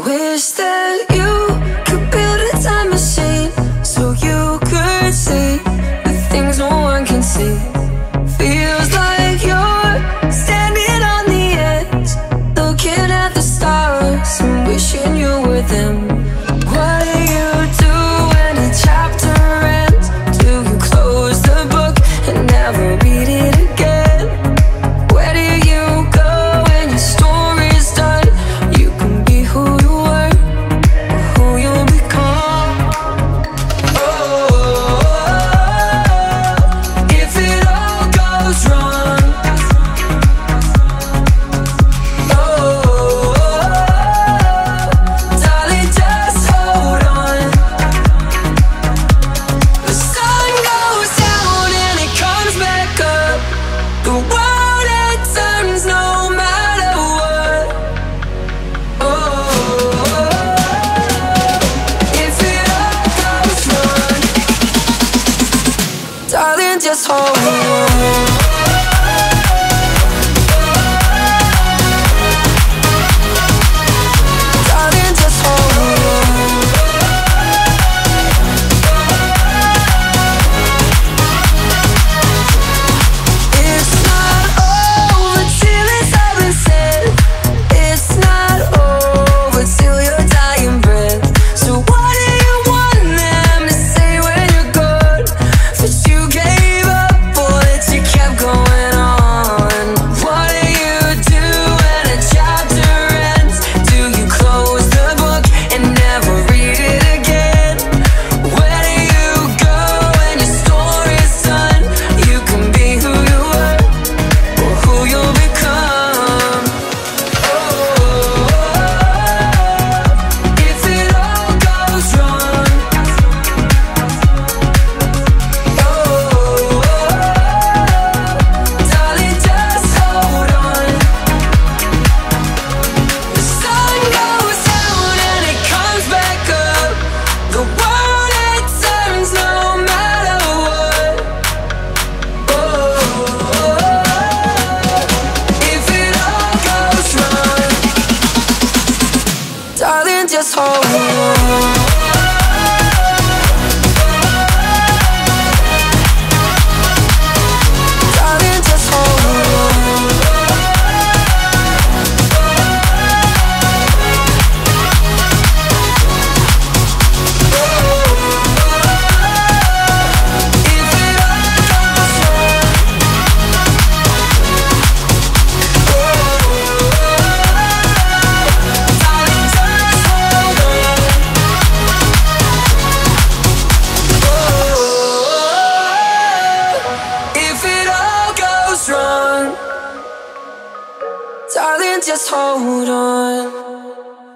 Wish that you could build a time machine so you could see the things no one can see. Feels like you're standing on the edge, looking at the stars and wishing you were them. What do you do when a chapter ends? Do you close the book and never read it again? Where do you go when your story's done? You can be who you were, or who you'll become. Oh, if it all goes wrong. Oh, darling, just hold on. The sun goes down and it comes back up. The world it turns no matter what. Oh, if it all goes wrong, darling, just hold on. Darling, just hold on. It's not over till it's all been said. It's not over till your dying breath. So what do you want them to say when you're gone? That you gave up or that you kept going on? What do you do when a chapter ends? Do you close the book and never read it again? Where do you go when your story's done? You can be who you were, or who you'll become. Oh, if it all goes wrong. Oh, darling, just hold on. The sun goes down and it comes back up. The world it turns no matter what. Oh, if it all goes wrong, darling, just hold on. Darling, just hold on. If it all goes wrong, darling, just hold on. If it all goes wrong, darling, just hold on.